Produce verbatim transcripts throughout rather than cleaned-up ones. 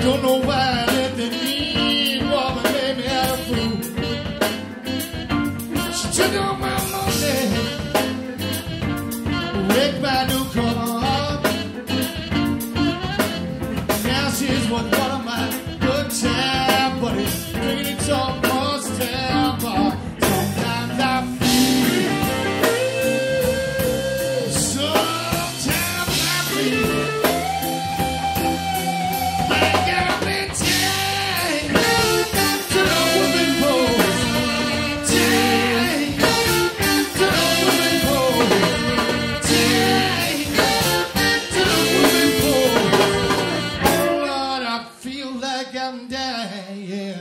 Don't know why I let the mean woman make me out a fool. She took all my money, wrecked my new car. Now she's worth one of my good time buddies, drinking it all most time. Sometimes I feel, sometimes I feel like I've been tied to the woman pole, tied to the woman pole, tied to the woman pole. Oh Lord, I feel like I'm dying, yeah.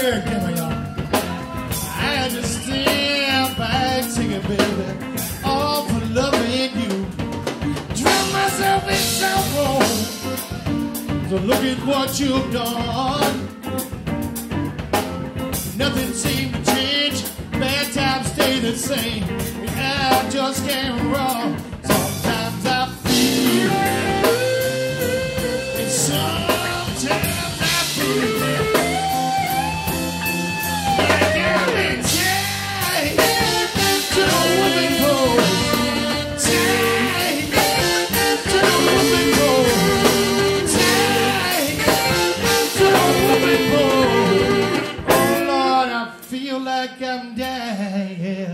bird, give me y'all. I had to stand back, sing it, baby. All for loving you. Drown myself in sorrow. So look at what you've done. Nothing seemed to change. Bad times stay the same. I just can't run. Sometimes I feel, and sometimes I feel like I've been tied to the whipping post, tied to the whipping post, tied to the whipping post. Oh Lord, I feel like I'm dying.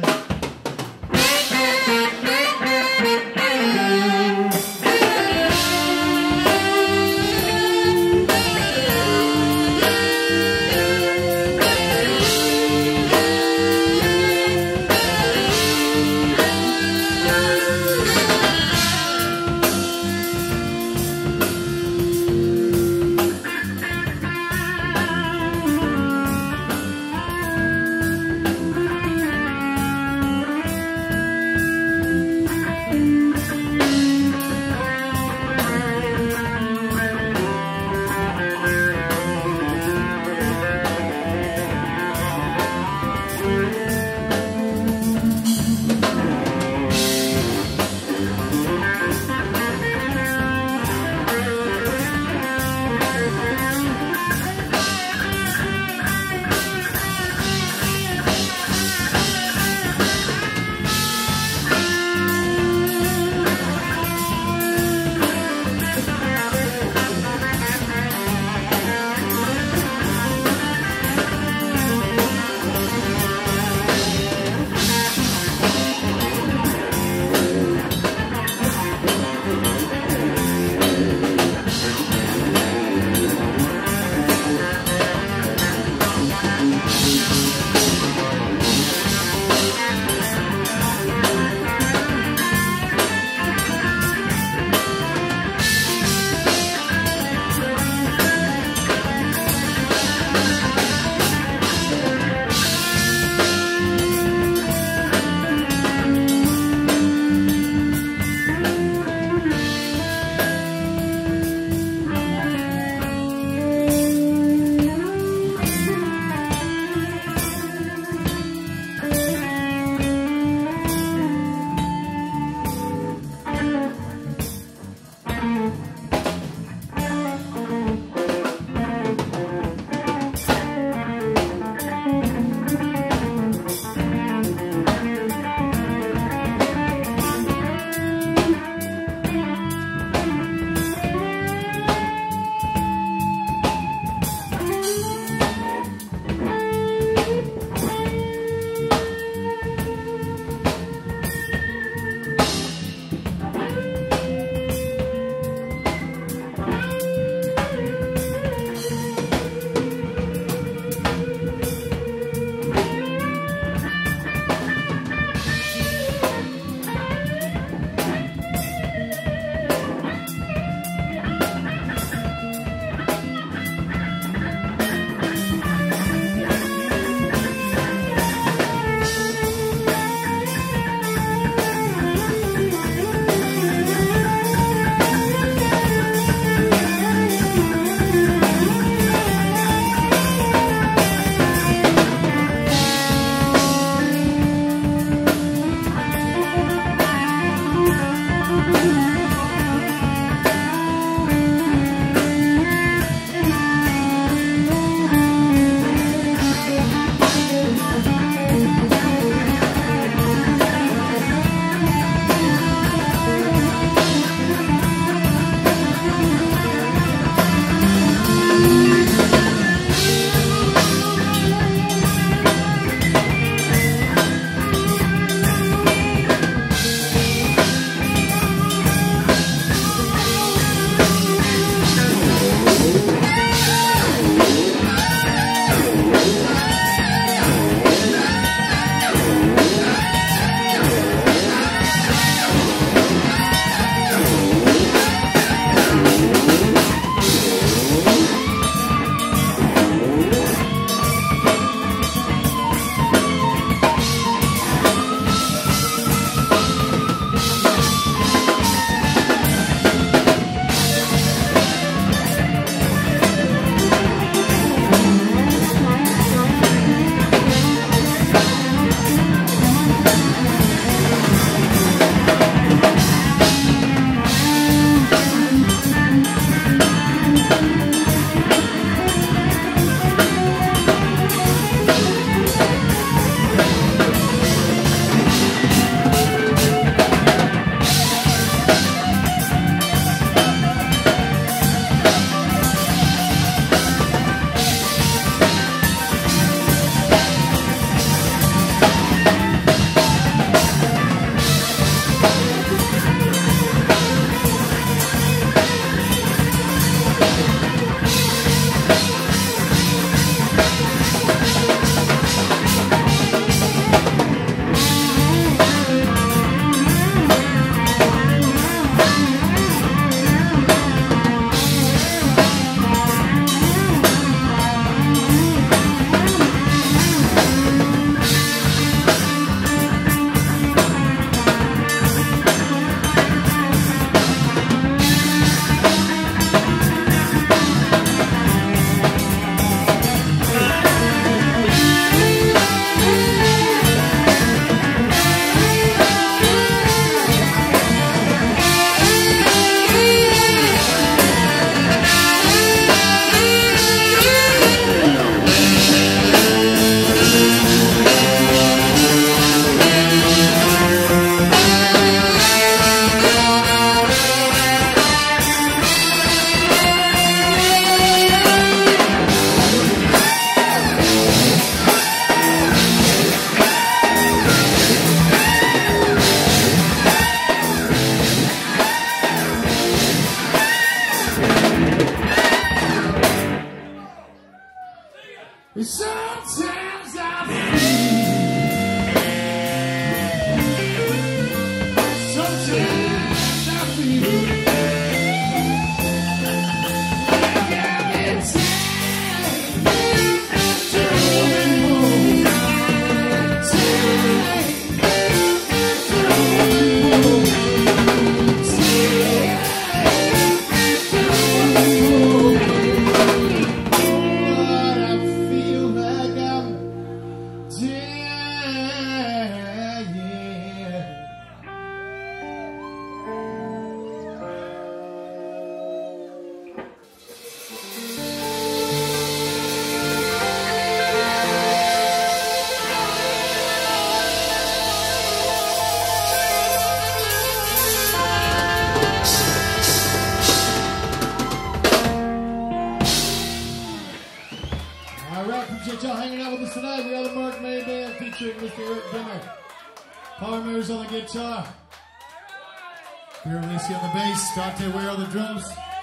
tonight, we got the Mark May Band featuring Mister Rick Demmer. Paul Mary's on the guitar. Pierre Lacey on the bass. Dante Ware on the drums.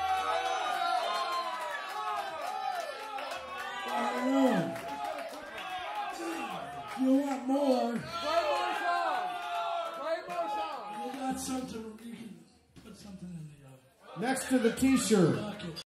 Oh, you want more? Play more songs. Play more songs. You got something, you can put something in the uh, Next to the t-shirt. bucket.